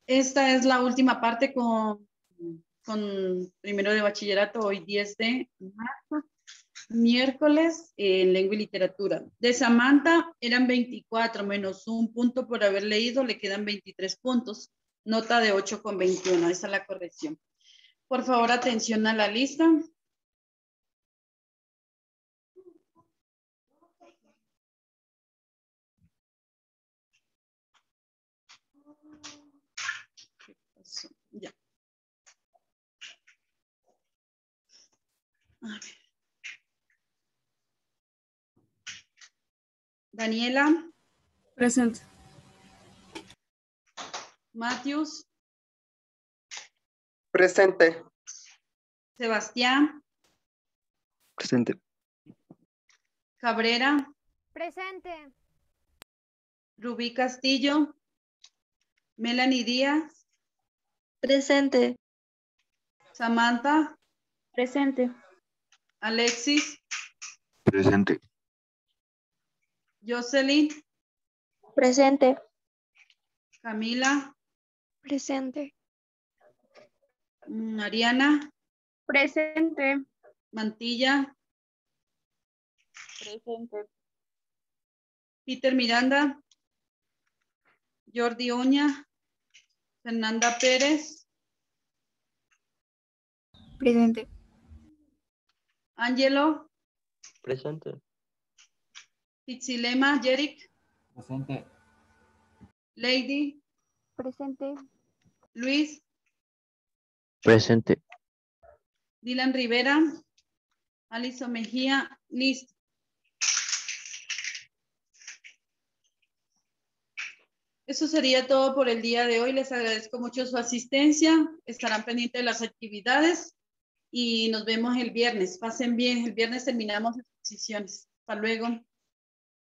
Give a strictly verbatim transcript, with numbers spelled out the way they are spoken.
esta es la última parte con, con primero de bachillerato, hoy diez de marzo, miércoles en lengua y literatura. De Samantha eran veinticuatro menos un punto por haber leído, le quedan veintitrés puntos. Nota de ocho con veintiuno, esa es la corrección. Por favor, atención a la lista. ¿Qué pasó? Ya. A ver. Daniela. Presente. Matthews. Presente. Sebastián. Presente. Cabrera. Presente. Rubí Castillo. Melanie Díaz. Presente. Samantha. Presente. Alexis. Presente. Jocelyn. Presente. Camila. Presente. Mariana. Presente. Mantilla. Presente. Peter Miranda. Jordi Oña. Fernanda Pérez. Presente. Angelo. Presente. Pizzilema. Yerick. Presente. Lady. Presente. Luis. Presente. Dylan Rivera. Alison Mejía. Listo. Eso sería todo por el día de hoy. Les agradezco mucho su asistencia. Estarán pendientes de las actividades y nos vemos el viernes. Pasen bien. El viernes terminamos exposiciones. Hasta luego.